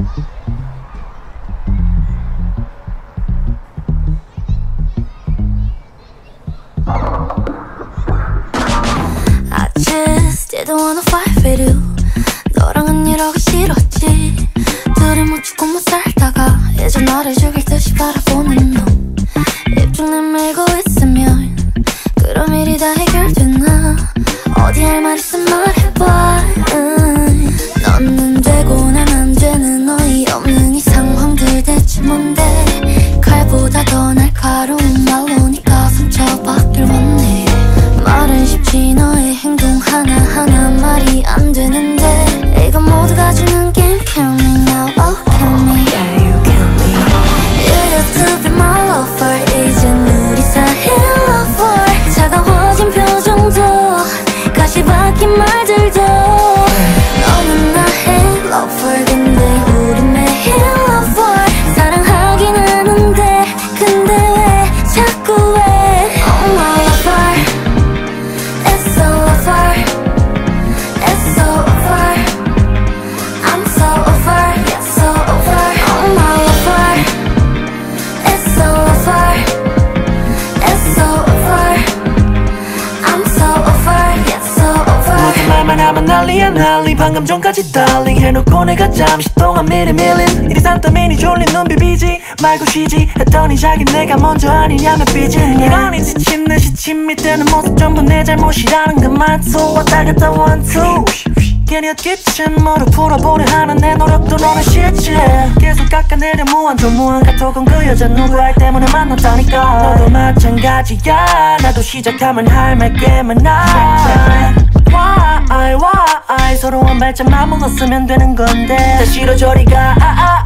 I just didn't wanna fight with you. 너랑은 이러기 싫었지. 둘이 못 죽고 못 살다가 이제 나를 죽일 듯이 바라보는 너. 입좀 내밀고 있으면 그럼 일이 다 해결되나. 어디 할 말 있으면 말해봐. 너는 되고 난 안 되는 어이없는 이 상황들 대체 뭔데. 칼보다 더 날카로운 말로 네가 상처받길 원해. 말은 쉽지 너의 행동 하나하나 말이 안 되는데. 이건 모두가 주는 게임. Kill me now, oh kill me. Yeah, you kill me. You used to be my lover. 이젠 우리 사이 lover. 차가워진 표정도 가시 박힌 말들도. 너는 나의 lover. 근데 우리 매일 lover. 사랑하긴 하는데 근데 왜 자꾸 왜. Oh my lover. It's so over. It's so over. I'm so over. Yeah, so over. Oh my lover. It's so over. It's so over. I'm so over. Yeah, so over. 무슨 말만 하면 난리야 난리. 방금 전까지 darling 해놓고 내가 잠시 동안 미리 밀린 이리 산더미니 졸린 눈 비비지 말고 쉬지 했더니 자기 내가 먼저 아니냐며 삐지. 이러니 지친 듯이 침 밑에는 모습 전부 내 잘못이라는 것만 또 왔다 갔다 one two. 괜히 헛기침 무릎 풀어보려 하는 내 노력도 너는 싫지. 계속 깎아내려 무한 카톡은 그 여자 누구 알 때문에 만났다니까. 너도 마찬가지야. 나도 시작하면 할 말 꽤 많아. Why 서로 한 발짝만 먹었으면 되는 건데. 다시로 저리 가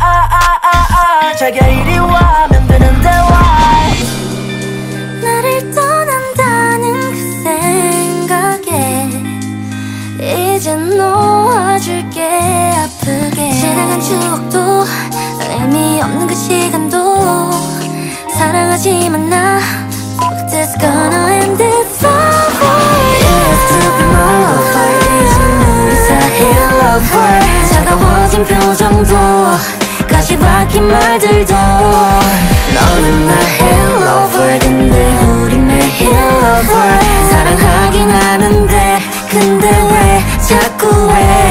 자기야 이리 와 하면 되는데 why. 나를 떠난다는 그 생각에 이젠 놓아줄게 아프게. 지나간 추억도 의미 없는 그 시간도 사랑하지만 나 Fuck this gonna end this over. You used to be my lover. 이젠 우리 사이 lover. 차가워진 표정도 가시 박힌 말들도. 너는 나의 lover. 근데 우리 매일 lover. 사랑하긴 하는데 근데 왜 자꾸 왜.